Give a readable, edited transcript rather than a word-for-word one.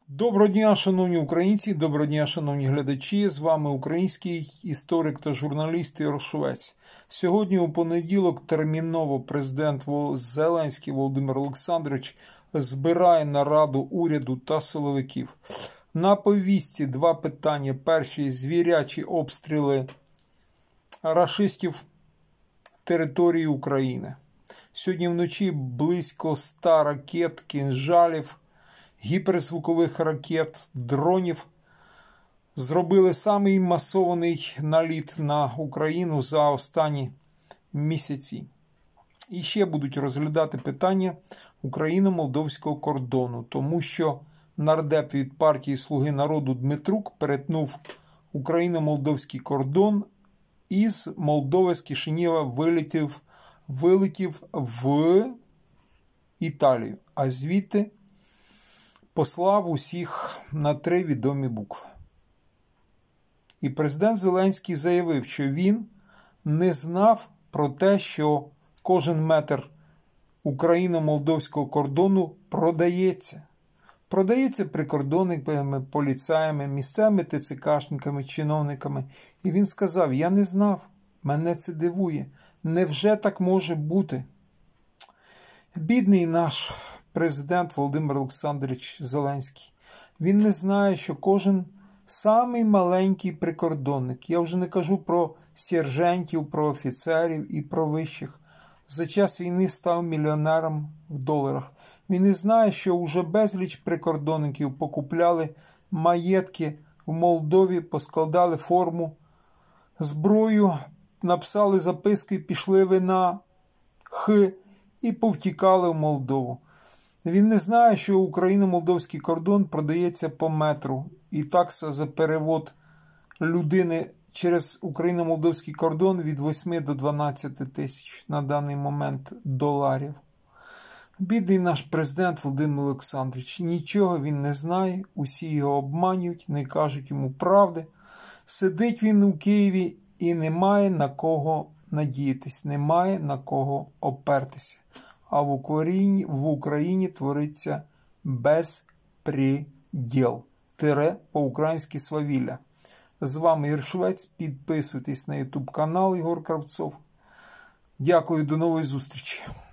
Доброго дня, шановні українці, доброго дня, шановні глядачі. З вами український історик та журналіст Ігор Швець. Сьогодні у понеділок терміново президент Зеленський Володимир Олександрович збирає нараду уряду та силовиків. На повістці два питання. Перші – звірячі обстріли рашистів території України. Сьогодні вночі близько 100 ракет, кінжалів, гіперзвукових ракет, дронів зробили самий масований наліт на Україну за останні місяці. І ще будуть розглядати питання україно-молдовського кордону, тому що нардеп від партії «Слуги народу» Дмитрук перетнув україно-молдовський кордон і з Молдови, з Кишинєва вилетів в Італію, а звідти послав усіх на 3 відомі букви. І президент Зеленський заявив, що він не знав про те, що кожен метр україно-молдовського кордону продається. Продається прикордонниками, поліцаями, місцевими ТЦКшниками, чиновниками. І він сказав: я не знав, мене це дивує. Невже так може бути? Бідний наш президент Володимир Олександрович Зеленський. Він не знає, що кожен самий маленький прикордонник, я вже не кажу про сержантів, про офіцерів і про вищих, за час війни став мільйонером в доларах. Він не знає, що вже безліч прикордонників покупляли маєтки в Молдові, поскладали форму, зброю, написали записки, пішли ви на Х і повтікали в Молдову. Він не знає, що україно-молдовський кордон продається по метру. І такса за перевод людини через україно-молдовський кордон від 8 до 12 тисяч на даний момент доларів. Бідний наш президент Володимир Олександрович. Нічого він не знає, усі його обманюють, не кажуть йому правди. Сидить він у Києві і немає на кого надіятись, немає на кого опертися. А в Україні твориться безпреділ. По-українськи свавілля. З вами Ігор Швець. Підписуйтесь на YouTube канал Ігор Кравцов. Дякую, до нової зустрічі.